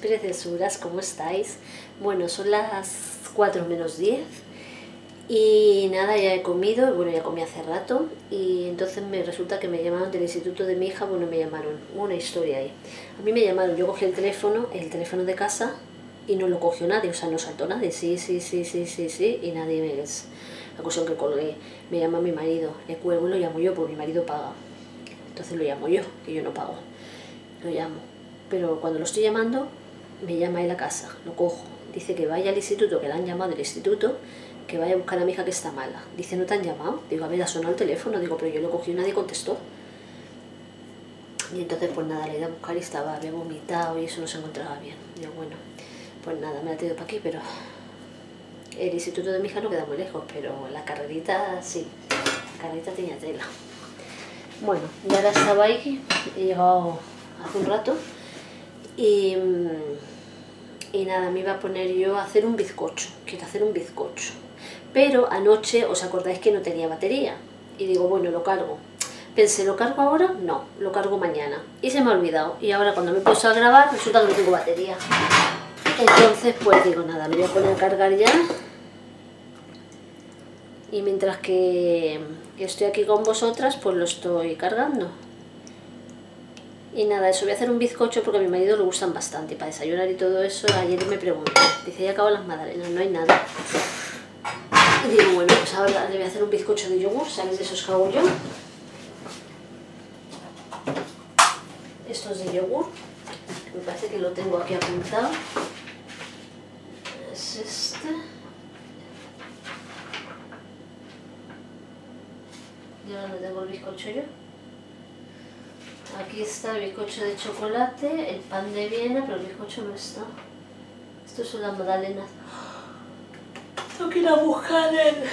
Preciosuras, ¿cómo estáis? Bueno, son las 4 menos 10 y nada, ya he comido, bueno, ya comí hace rato y entonces me resulta que me llamaron del instituto de mi hija, bueno, me llamaron, una historia ahí. A mí me llamaron, yo cogí el teléfono de casa y no lo cogió nadie, o sea, no saltó nadie, sí, y nadie me... La cuestión que colgué, me llama mi marido, le cuelgo y lo llamo yo, porque mi marido paga. Entonces lo llamo yo, que yo no pago, lo llamo. Pero cuando lo estoy llamando, me llama él a casa, lo cojo, dice que vaya al instituto, que le han llamado del instituto, que vaya a buscar a mi hija que está mala. Dice, ¿no te han llamado? Digo, a ver, ha sonado el teléfono, digo, pero yo lo cogí y nadie contestó. Y entonces pues nada, le he ido a buscar y había vomitado y eso no se encontraba bien. Digo, bueno, pues nada, me la he traído para aquí, pero el instituto de mi hija no queda muy lejos, pero la carrerita sí, la carrerita tenía tela. Bueno, ya ahora estaba ahí, he llegado hace un rato y nada, me iba a poner yo a hacer un bizcocho, quiero hacer un bizcocho. Pero anoche, ¿os acordáis que no tenía batería? Y digo, bueno, lo cargo. Pensé, ¿lo cargo ahora? No, lo cargo mañana. Y se me ha olvidado. Y ahora cuando me he puesto a grabar, resulta que no tengo batería. Entonces, pues digo, nada, me voy a poner a cargar ya. Y mientras que estoy aquí con vosotras, pues lo estoy cargando. Y nada, eso, voy a hacer un bizcocho porque a mi marido le gustan bastante. Para desayunar y todo eso, ayer me preguntó. Dice, ya acabo las magdalenas, no hay nada. Y digo, bueno, pues ahora le voy a hacer un bizcocho de yogur, ¿sabéis de esos que hago yo? Esto es de yogur, me parece que lo tengo aquí apuntado. Es este. ¿Y ahora dónde tengo el bizcocho yo? Aquí está el bizcocho de chocolate, el pan de Viena, pero el bizcocho no está. Estos son las magdalenas. Tengo que ir a buscar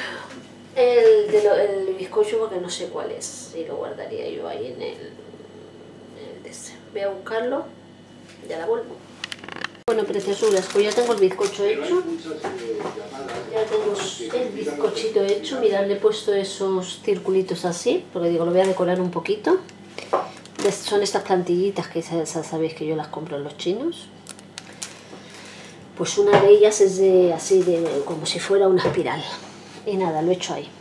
el bizcocho porque no sé cuál es. Y lo guardaría yo ahí en el este. Voy a buscarlo y ya la vuelvo. Bueno, preciosuras, pues ya tengo el bizcocho hecho. Ya tengo el bizcochito hecho. Mirad, le he puesto esos circulitos así, porque digo, lo voy a decorar un poquito. Son estas plantillitas que sabéis que yo las compro en los chinos. Pues una de ellas es como si fuera una espiral. Y nada, lo he hecho ahí.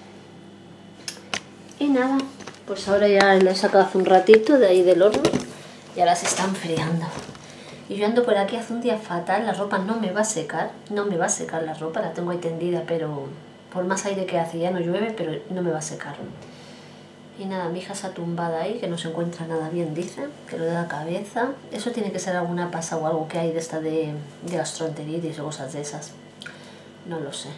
Y nada, pues ahora ya lo he sacado hace un ratito de ahí del horno. Y ahora se está enfriando. Y yo ando por aquí hace un día fatal, la ropa no me va a secar. No me va a secar la ropa, la tengo ahí tendida, pero por más aire que hace ya no llueve, pero no me va a secar. Y nada, mi hija está tumbada ahí, que no se encuentra nada bien, dice, que lo de la cabeza. Eso tiene que ser alguna pasa o algo que hay de esta de gastroenteritis o cosas de esas. No lo sé.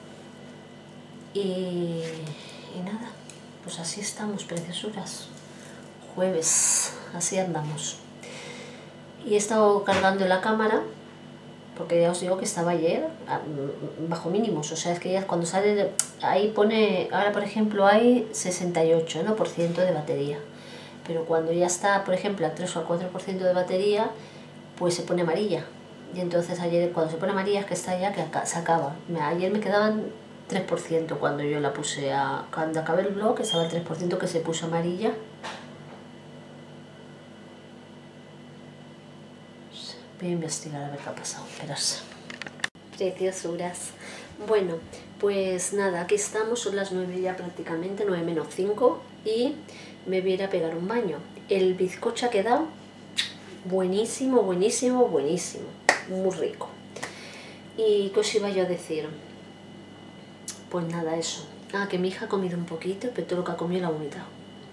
Y nada, pues así estamos, preciosuras. Jueves, así andamos. Y he estado cargando la cámara, porque ya os digo que estaba ayer bajo mínimos, o sea, es que ya cuando sale, ahí pone, ahora por ejemplo hay 68, ¿no? por ciento de batería, pero cuando ya está, por ejemplo, a 3 o al 4% de batería, pues se pone amarilla, y entonces ayer cuando se pone amarilla es que está ya, que se acaba. Ayer me quedaban 3% cuando yo la puse cuando acabé el vlog, estaba el 3% que se puso amarilla. Voy a investigar a ver qué ha pasado, esperarse. Preciosuras. Bueno, pues nada, aquí estamos, son las 9 ya prácticamente, 9 menos 5 y me voy a ir a pegar un baño. El bizcocho ha quedado buenísimo, buenísimo, buenísimo, muy rico. ¿Y qué os iba yo a decir? Pues nada, eso. Que mi hija ha comido un poquito, pero todo lo que ha comido lo ha vomitado.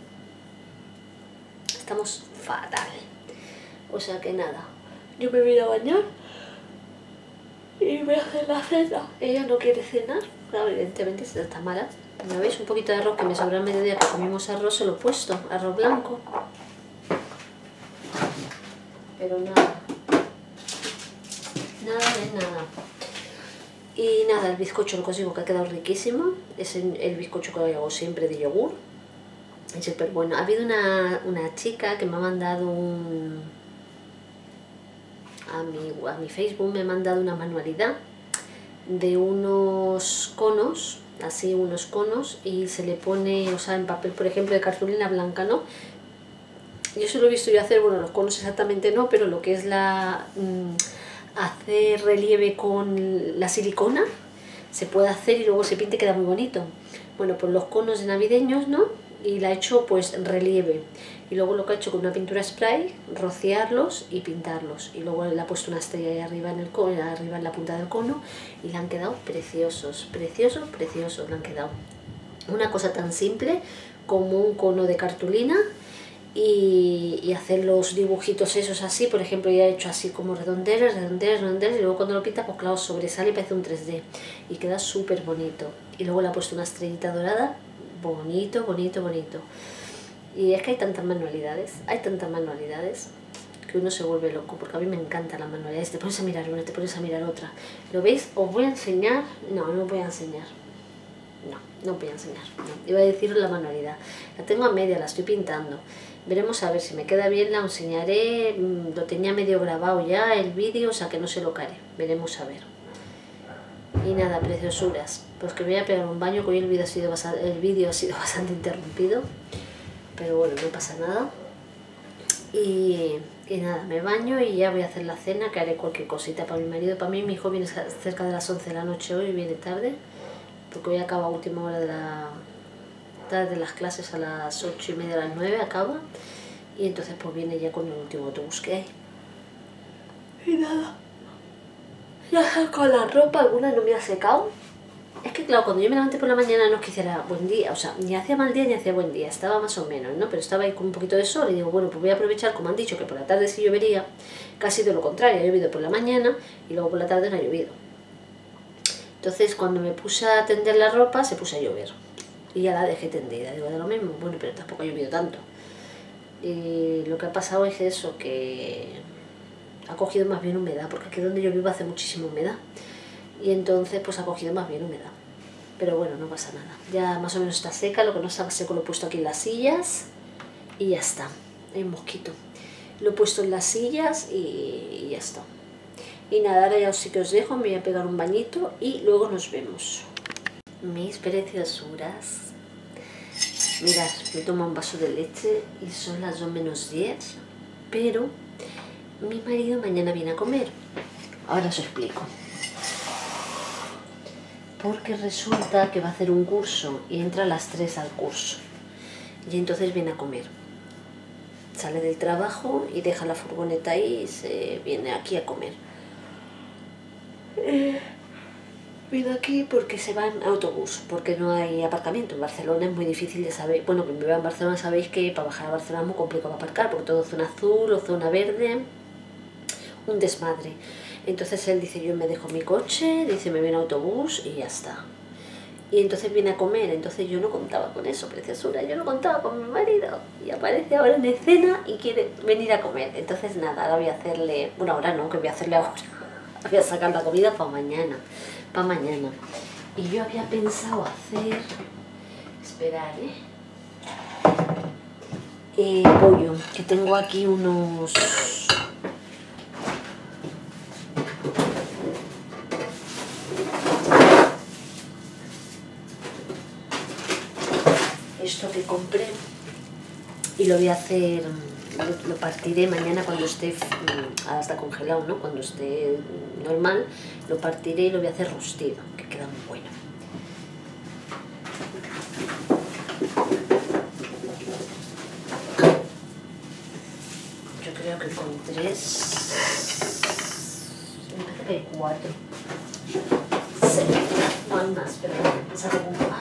Estamos fatal. O sea que nada. Yo me voy a ir a bañar y voy a hacer la cena. Ella no quiere cenar, claro, evidentemente si está mala. ¿Ya veis? Un poquito de arroz que me sobró al mediodía, que comimos arroz, se lo he puesto, arroz blanco. Pero nada. Nada de nada. Y nada, el bizcocho lo consigo que ha quedado riquísimo. Es el bizcocho que hago siempre de yogur. Es súper bueno. Ha habido una chica que me ha mandado a mi Facebook me ha mandado una manualidad de unos conos, así unos conos, y se le pone, o sea, en papel, por ejemplo, de cartulina blanca, ¿no? Yo se lo he visto yo hacer, bueno, los conos exactamente no, pero lo que es hacer relieve con la silicona, se puede hacer y luego se pinta y queda muy bonito. Bueno, pues los conos de navideños, ¿no? Y la he hecho pues relieve. Y luego lo que he hecho con una pintura spray, rociarlos y pintarlos. Y luego le he puesto una estrella ahí arriba en el cono, arriba en la punta del cono, y le han quedado preciosos, preciosos, preciosos le han quedado. Una cosa tan simple como un cono de cartulina y hacer los dibujitos esos así. Por ejemplo, ya he hecho así como redondeles, redondeles, redondeles, y luego cuando lo pinta, pues claro, sobresale y parece un 3D y queda súper bonito. Y luego le he puesto una estrellita dorada, bonito, bonito, bonito. Y es que hay tantas manualidades que uno se vuelve loco, porque a mí me encantan las manualidades. Te pones a mirar una, te pones a mirar otra. ¿Lo veis? ¿Os voy a enseñar? No, no os voy a enseñar. No voy a enseñar. No. Iba a deciros la manualidad. La tengo a media, la estoy pintando. Veremos a ver si me queda bien, la enseñaré. Lo tenía medio grabado ya el vídeo, o sea que no se lo caré. Veremos a ver. Y nada, preciosuras. Pues que me voy a pegar un baño, que hoy el vídeo ha sido bastante interrumpido. Pero bueno, no pasa nada. Y nada, me baño y ya voy a hacer la cena, que haré cualquier cosita para mi marido. Para mí, mi hijo viene cerca de las 11 de la noche hoy, viene tarde, porque hoy acaba a última hora de las clases, a las 8:30, a las 9 acaba, y entonces pues viene ya con el último autobús que hay. Y nada, ya saco la ropa, alguna no me ha secado. Es que claro, cuando yo me levanté por la mañana no es que hiciera buen día, o sea, ni hacía mal día ni hacía buen día, estaba más o menos, ¿no? Pero estaba ahí con un poquito de sol y digo, bueno, pues voy a aprovechar, como han dicho, que por la tarde sí llovería, casi de lo contrario, ha llovido por la mañana y luego por la tarde no ha llovido. Entonces cuando me puse a tender la ropa se puso a llover y ya la dejé tendida, digo, de lo mismo, bueno, pero tampoco ha llovido tanto. Y lo que ha pasado es eso, que ha cogido más bien humedad, porque aquí donde yo vivo hace muchísima humedad. Y entonces pues ha cogido más bien humedad. Pero bueno, no pasa nada. Ya más o menos está seca, lo que no está seco lo he puesto aquí en las sillas y ya está. Hay un mosquito. Lo he puesto en las sillas y ya está. Y nada, ahora ya sí que os dejo, me voy a pegar un bañito y luego nos vemos. Mis preciosuras. Mirad, me tomo un vaso de leche y son las 2:10, pero mi marido mañana viene a comer. Ahora os explico. Porque resulta que va a hacer un curso y entra a las 3 al curso y entonces viene a comer. Sale del trabajo y deja la furgoneta ahí y se viene aquí a comer. Viene aquí porque se va en autobús, porque no hay aparcamiento. En Barcelona es muy difícil de saber. Bueno, que me veo en Barcelona sabéis que para bajar a Barcelona es muy complicado aparcar, porque todo zona azul o zona verde, un desmadre. Entonces él dice, yo me dejo mi coche, dice, me viene autobús y ya está. Y entonces viene a comer, entonces yo no contaba con eso, preciosura, yo no contaba con mi marido. Y aparece ahora en escena y quiere venir a comer. Entonces nada, ahora voy a hacerle, bueno, ahora no, que voy a hacerle ahora. Voy a sacar la comida para mañana, Y yo había pensado hacer, esperar, pollo, que tengo aquí unos... Esto que compré y lo voy a hacer, lo partiré mañana cuando esté, ahora está congelado, ¿no? Cuando esté normal, lo partiré y lo voy a hacer rostido, que queda muy bueno. Yo creo que con 3, me parece que hay 4. Sí, no hay más, pero pensaba con 4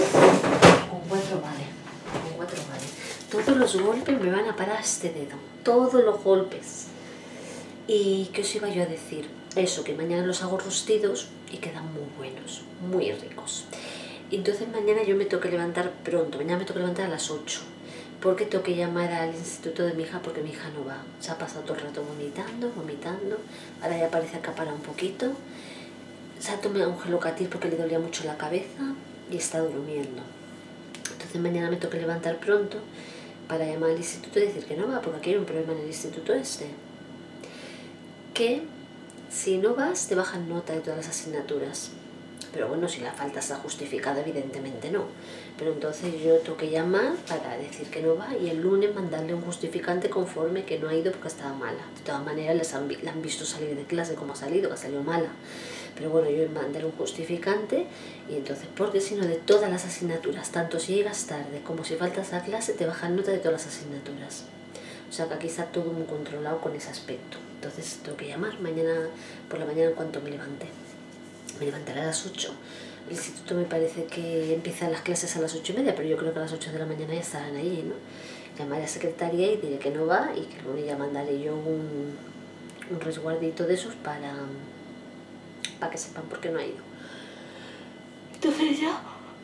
vale. Con 4 vale. Todos los golpes me van a parar este dedo. Todos los golpes. ¿Y qué os iba yo a decir? Eso, que mañana los hago rostidos y quedan muy buenos, muy ricos. Entonces mañana yo me tengo que levantar pronto. Mañana me tengo que levantar a las 8. Porque tengo que llamar al instituto de mi hija porque mi hija no va. Se ha pasado todo el rato vomitando. Ahora ya parece acaparar un poquito. Se ha tomado un gelocatil porque le dolía mucho la cabeza y está durmiendo. Entonces mañana me tengo que levantar pronto para llamar al instituto y decir que no va, porque aquí hay un problema en el instituto este. Que si no vas te bajan nota de todas las asignaturas. Pero bueno, si la falta está justificada, evidentemente no. Pero entonces yo tengo que llamar para decir que no va y el lunes mandarle un justificante conforme que no ha ido porque estaba mala. De todas maneras la han visto salir de clase como ha salido, que ha salido mala. Pero bueno, yo mandaré un justificante y entonces, porque si no, de todas las asignaturas, tanto si llegas tarde como si faltas a clase, te bajan nota de todas las asignaturas. O sea que aquí está todo muy controlado con ese aspecto. Entonces tengo que llamar mañana por la mañana en cuanto me levante. Me levantaré a las 8. El instituto me parece que empiezan las clases a las 8:30, pero yo creo que a las 8 de la mañana ya estarán ahí, ¿no? Llamaré a la secretaria y diré que no va y que luego ya mandaré yo un resguardito de esos para que sepan por qué no ha ido. Entonces ya,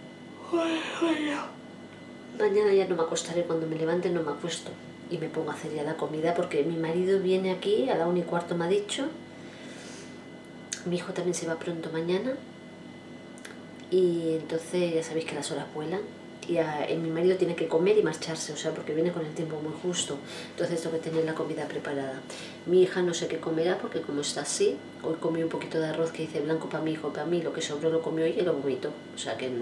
mañana ya no me acostaré, cuando me levante no me acuesto y me pongo a hacer ya la comida porque mi marido viene aquí a la 1:15, me ha dicho. Mi hijo también se va pronto mañana y entonces ya sabéis que las horas vuelan y mi marido tiene que comer y marcharse, o sea, porque viene con el tiempo muy justo, entonces tengo que tener la comida preparada. Mi hija no sé qué comerá porque como está así, hoy comió un poquito de arroz que hice blanco para mi hijo y para mí, lo que sobró lo comió ella y lo vomitó, o sea que...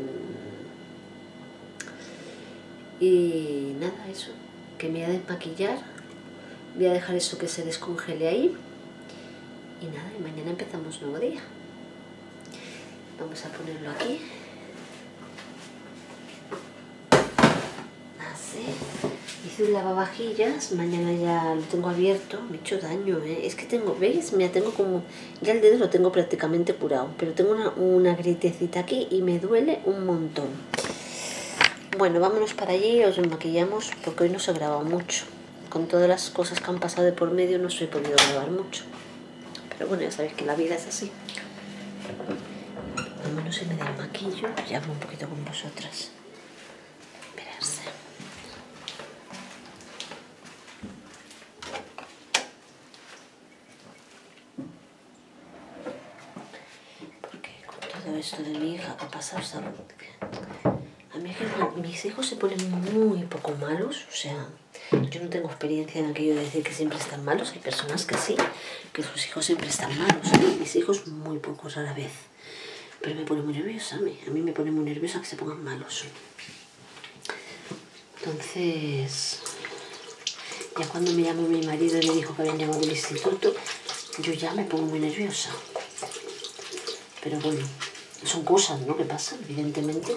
Y nada, eso, que me voy a desmaquillar, voy a dejar eso que se descongele ahí y nada, y mañana empezamos nuevo día. Vamos a ponerlo aquí. Así. Hice un lavavajillas, mañana ya lo tengo abierto, me he hecho daño, ¿eh? Es que tengo, ¿veis? Mira, tengo como, ya el dedo lo tengo prácticamente curado, pero tengo una gritecita aquí y me duele un montón. Bueno, vámonos para allí, os maquillamos porque hoy no se ha grabado mucho. Con todas las cosas que han pasado de por medio no se he podido grabar mucho. Pero bueno, ya sabéis que la vida es así. Vámonos y me da el maquillo y hablo un poquito con vosotras. Esperarse. Porque con todo esto de mi hija que ha pasado, a mí es que mis hijos se ponen muy poco malos, o sea, yo no tengo experiencia en aquello de decir que siempre están malos, hay personas que sí, que sus hijos siempre están malos, mis hijos muy pocos a la vez, pero me pone muy nerviosa a mí me pone muy nerviosa que se pongan malos. Entonces, ya cuando me llamó mi marido y me dijo que habían llamado del instituto, yo ya me pongo muy nerviosa, pero bueno, son cosas, ¿no?, que pasan, evidentemente.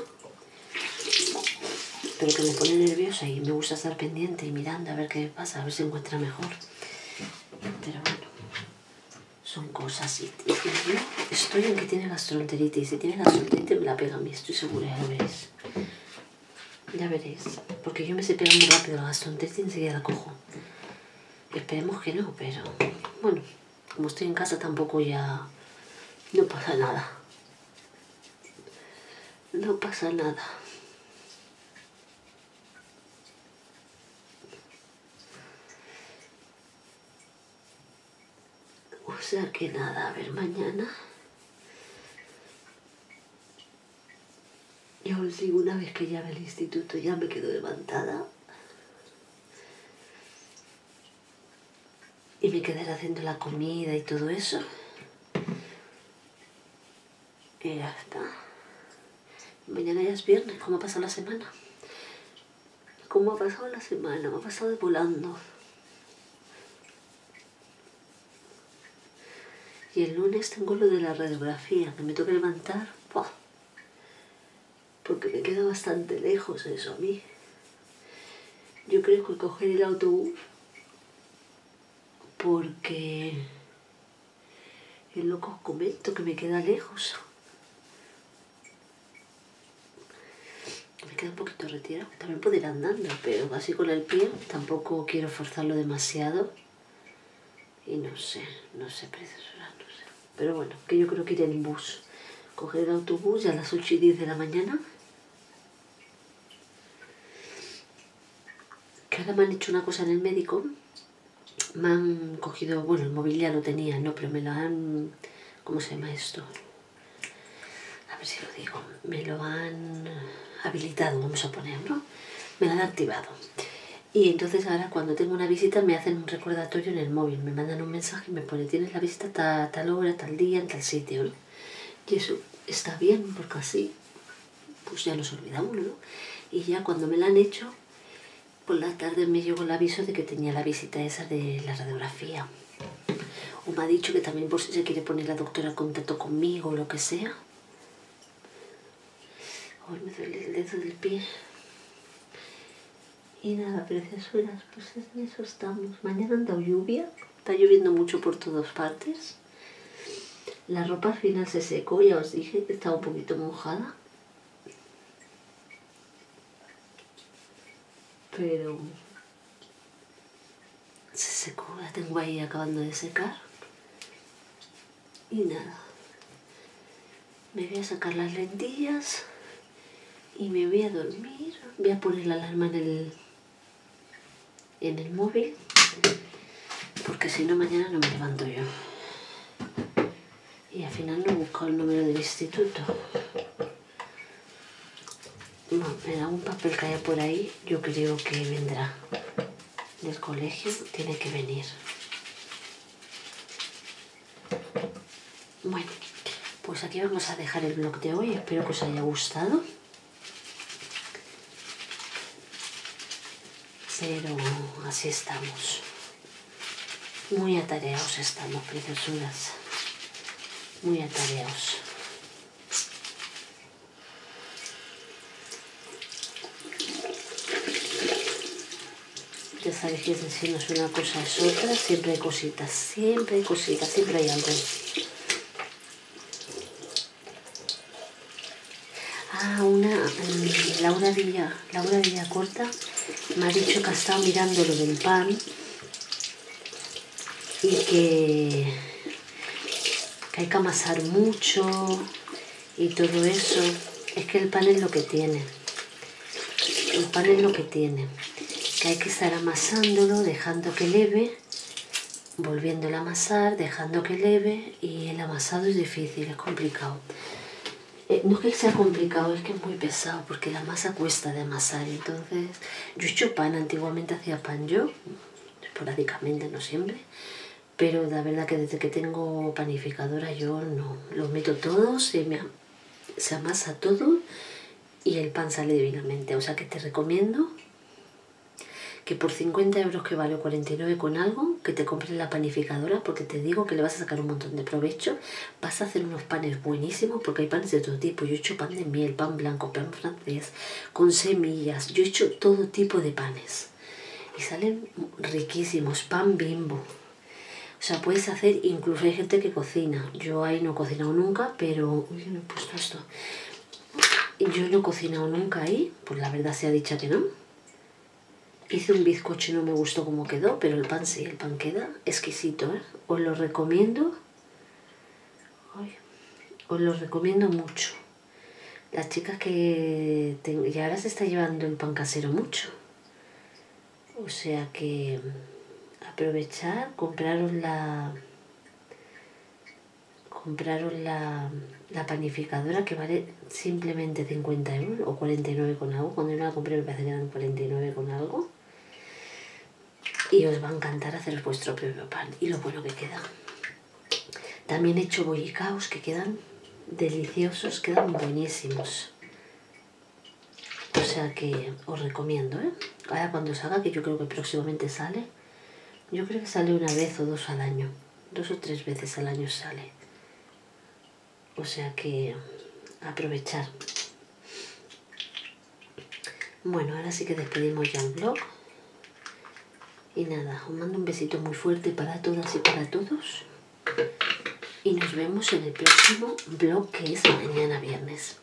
Pero que me pone nerviosa y me gusta estar pendiente y mirando a ver qué pasa, a ver si encuentra mejor. Pero bueno, son cosas y yo estoy en que tiene gastroenteritis. Si tiene gastroenteritis me la pega a mí, estoy segura, ya lo veréis. Ya veréis, porque yo me sé pegar muy rápido la gastroenteritis y enseguida la cojo. Esperemos que no, pero bueno, como estoy en casa tampoco ya no pasa nada. No pasa nada. O sea que nada, a ver, mañana yo os digo, una vez que llame al instituto ya me quedo levantada y me quedaré haciendo la comida y todo eso y ya está. Mañana ya es viernes. ¿Cómo ha pasado la semana? ¿Cómo ha pasado la semana? Me ha pasado volando. Y el lunes tengo lo de la radiografía, que me tengo que levantar. ¡Pah! Porque me queda bastante lejos eso a mí. Yo creo que coger el autobús porque es lo que os comento, que me queda lejos. Me queda un poquito retirado. También puedo ir andando, pero así con el pie tampoco quiero forzarlo demasiado. Y no sé, preciosa, no sé. Pero bueno, que yo creo que iré en bus. Coger el autobús ya a las 8:10 de la mañana. Que ahora me han hecho una cosa en el médico. Me han cogido, bueno, el móvil ya lo tenía, ¿no? Pero me lo han... ¿Cómo se llama esto? A ver si lo digo. Me lo han habilitado, vamos a poner, ¿no? Me lo han activado. Y entonces ahora cuando tengo una visita me hacen un recordatorio en el móvil. Me mandan un mensaje y me pone, tienes la visita a tal hora, tal día, en tal sitio, ¿no? Y eso está bien, porque así pues ya nos olvidamos, ¿no? Y ya cuando me la han hecho, por la tarde me llegó el aviso de que tenía la visita esa de la radiografía. O me ha dicho que también por si se quiere poner la doctora en contacto conmigo o lo que sea. Hoy me duele el dedo del pie. Y nada, preciosuras, pues en eso estamos. Mañana han dado lluvia, está lloviendo mucho por todas partes. La ropa al final se secó, ya os dije que estaba un poquito mojada. Pero se secó, la tengo ahí acabando de secar. Y nada, me voy a sacar las lentillas y me voy a dormir. Voy a poner la alarma en el móvil, porque si no mañana no me levanto yo. Y al final no he buscado el número del instituto. No, en algún papel que haya por ahí, yo creo que vendrá. Del colegio tiene que venir. Bueno, pues aquí vamos a dejar el vlog de hoy. Espero que os haya gustado. Pero así estamos. Muy atareados estamos, preciosuras. Muy atareados. Ya sabéis que si no es una cosa es otra, siempre hay cositas, siempre hay algo. Ah, Laura Villacorta me ha dicho que ha estado mirando lo del pan y que hay que amasar mucho y todo eso. Es que el pan es lo que tiene. El pan es lo que tiene. Que hay que estar amasándolo, dejando que leve, volviéndolo a amasar, dejando que leve, y el amasado es difícil, es complicado. No es que sea complicado, es que es muy pesado, porque la masa cuesta de amasar. Entonces, yo he hecho pan, antiguamente hacía pan yo, esporádicamente, no siempre, pero la verdad que desde que tengo panificadora yo no, lo meto todo, se amasa todo y el pan sale divinamente. O sea que te recomiendo que por 50 euros que vale, 49 con algo, que te compres la panificadora, porque te digo que le vas a sacar un montón de provecho. Vas a hacer unos panes buenísimos, porque hay panes de todo tipo. Yo he hecho pan de miel, pan blanco, pan francés, con semillas. Yo he hecho todo tipo de panes y salen riquísimos. Pan Bimbo. O sea, puedes hacer, incluso hay gente que cocina. Yo ahí no he cocinado nunca, pero... Uy, me he puesto esto. Yo no he cocinado nunca ahí, pues la verdad sea dicha que no. Hice un bizcocho y no me gustó cómo quedó, pero el pan sí, el pan queda exquisito, ¿eh? Os lo recomiendo. Ay, os lo recomiendo mucho. Las chicas que... Y ahora se está llevando el pan casero mucho. O sea que... aprovechar, compraros la panificadora, que vale simplemente 50 euros o 49 con algo. Cuando yo la compré me parece que eran 49 con algo. Y os va a encantar hacer vuestro propio pan y lo bueno que queda. También he hecho bollicaos que quedan deliciosos, quedan buenísimos. O sea que os recomiendo, ¿eh? Ahora cuando salga, que yo creo que próximamente sale, yo creo que sale una vez o dos al año. 2 o 3 veces al año sale. O sea que aprovechar. Bueno, ahora sí que despedimos ya el vlog. Y nada, os mando un besito muy fuerte para todas y para todos. Y nos vemos en el próximo vlog, que es mañana viernes.